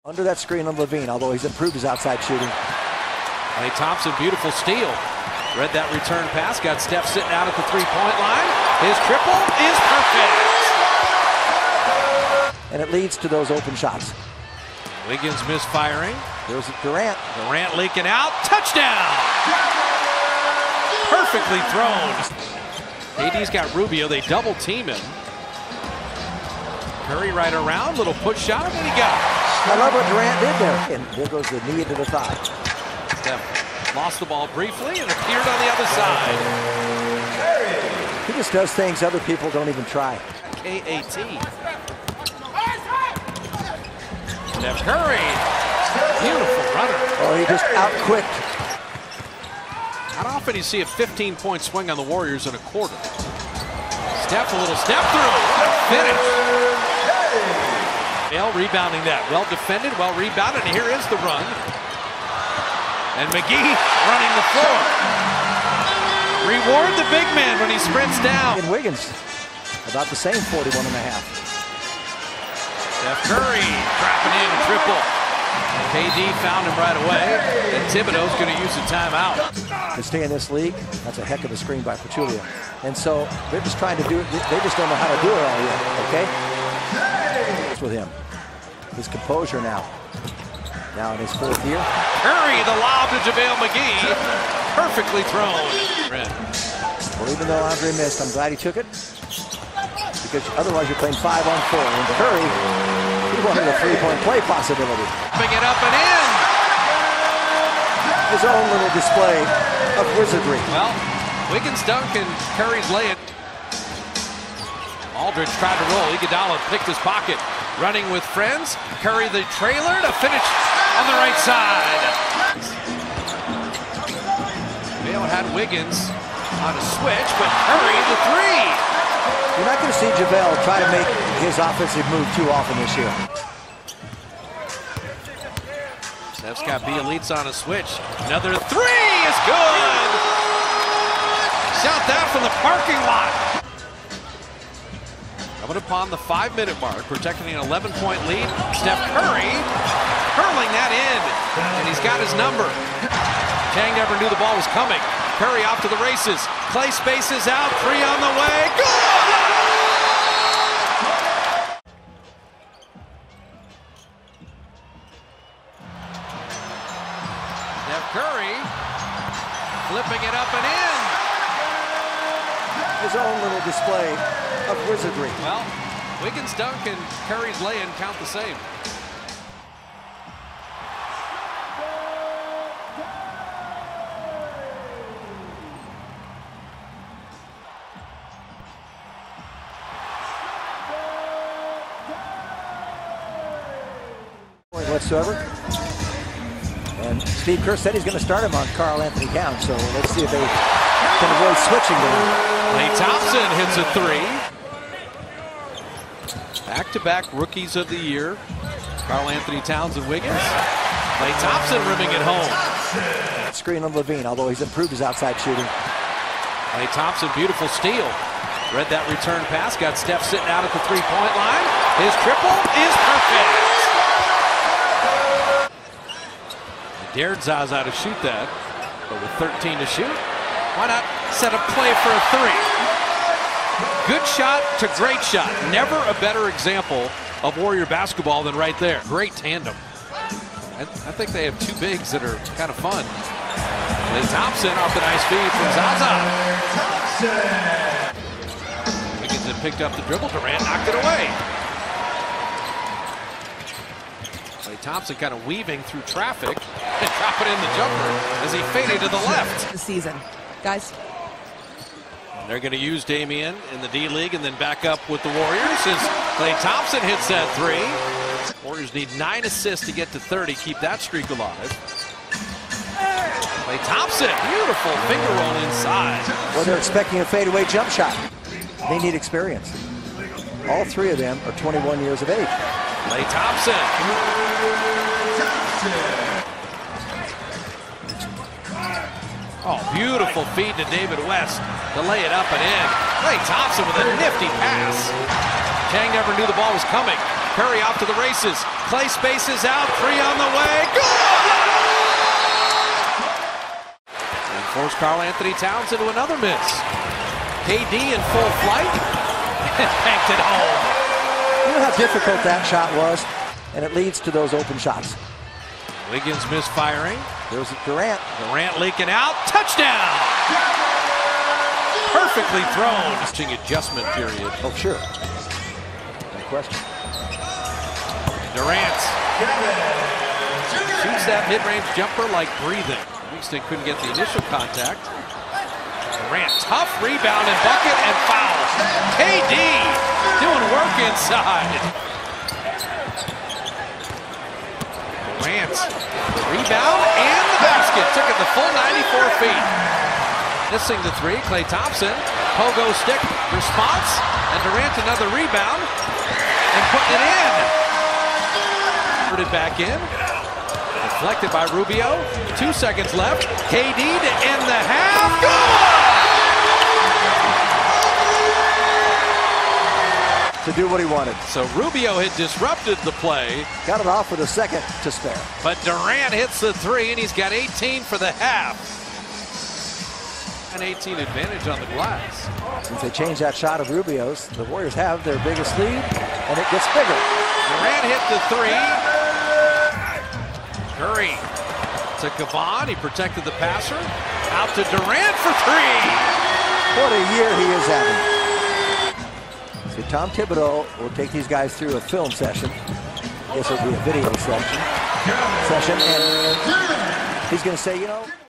Under that screen on Levine, although he's improved his outside shooting. Klay Thompson, beautiful steal. Read that return pass, got Steph sitting out at the three-point line. His triple is perfect. And it leads to those open shots. Wiggins misfiring. There's Durant. Durant leaking out. Touchdown! Perfectly thrown. KD's got Rubio. They double team him. Curry right around. Little push shot, and he got it. I love what Durant did there. And there goes the knee into the thigh. Steph lost the ball briefly and appeared on the other side. He just does things other people don't even try. KAT. Steph Curry. Beautiful runner. Oh, he just out-quicked. Not often you see a 15-point swing on the Warriors in a quarter. Steph, a little step through. What a finish. Bale rebounding that. Well defended, well rebounded, and here is the run. And McGee running the floor. Reward the big man when he sprints down. And Wiggins, about the same, 41 and a half. Steph Curry trapping in a triple. KD found him right away, and Thibodeau's going to use a timeout. To stay in this league, that's a heck of a screen by Pachulia. And so they're just trying to do it. They just don't know how to do it all yet, okay? It's with him. His composure now. Now in his fourth year. Curry, the lob to JaVale McGee. Perfectly thrown. Well, even though Andre missed, I'm glad he took it. Because otherwise you're playing 5-on-4. And Curry, he wanted a three-point play possibility. Picking it up and in. His own little display of wizardry. Well, Wiggins dunk and Curry's lay it. Aldridge tried to roll. Iguodala picked his pocket. Running with friends. Curry the trailer to finish on the right side. Bale had Wiggins on a switch, but Curry the three. You're not going to see JaVale try to make his offensive move too often this year. Steph's got Bielitsa on a switch. Another three is good. Shot that from the parking lot. Coming upon the 5-minute mark, protecting an 11-point lead. Steph Curry hurling that in, and he's got his number. Chang never knew the ball was coming. Curry off to the races. Klay spaces out, three on the way. Good! Steph Curry flipping it up and in. His own little display of wizardry. Well, Wiggins dunk and Curry's lay-in count the same. Whatsoever. And Steve Kerr said he's going to start him on Karl Anthony Towns, so let's see if they can avoid switching them. Klay Thompson hits a three. Back-to-back rookies of the year. Karl Anthony Towns and Wiggins. Klay Thompson rimming it home. Screen on Levine, although he's improved his outside shooting. Klay Thompson, beautiful steal. Read that return pass, got Steph sitting out at the three-point line. His triple is perfect. Dared Zaza to shoot that, but with 13 to shoot, why not set a play for a three? Good shot to great shot. Never a better example of Warrior basketball than right there. Great tandem. I think they have two bigs that are kind of fun. Klay Thompson off the nice feed from Zaza. Wiggins had picked up the dribble. Durant knocked it away. Klay Thompson kind of weaving through traffic and dropping in the jumper as he faded to the left. The season, guys. And they're going to use Damian in the D-League and then back up with the Warriors as Klay Thompson hits that three. Warriors need 9 assists to get to 30, keep that streak alive. Klay Thompson, beautiful finger roll inside. Well, they're expecting a fadeaway jump shot. They need experience. All three of them are 21 years of age. Klay Thompson. Oh, beautiful feed to David West to lay it up and in. Klay Thompson with a nifty pass. Chang never knew the ball was coming. Curry off to the races. Clay spaces out. 3 on the way. Good! And force Karl-Anthony Towns into another miss. KD in full flight. And banked it home. You know how difficult that shot was? And it leads to those open shots. Wiggins misfiring. There's Durant. Durant leaking out. Touchdown! Perfectly thrown. Adjustment period. Oh, sure. No question. Durant shoots that mid-range jumper like breathing. Winston couldn't get the initial contact. Durant, tough rebound and bucket and foul. KD doing work inside. Durant, the rebound and the basket. Took it the full 94 feet. Missing the 3, Klay Thompson. Pogo stick response. And Durant another rebound. And putting it in. Put it back in. Deflected by Rubio. 2 seconds left. KD to end the half. To do what he wanted. So Rubio had disrupted the play. Got it off with a second to spare. But Durant hits the 3 and he's got 18 for the half. An 18 advantage on the glass. Since they changed that shot of Rubio's, the Warriors have their biggest lead, and it gets bigger. Durant hit the 3. Curry to Gavon. He protected the passer. Out to Durant for 3. What a year he is having. So Tom Thibodeau will take these guys through a film session. I guess it'll be a video session. And he's going to say, you know,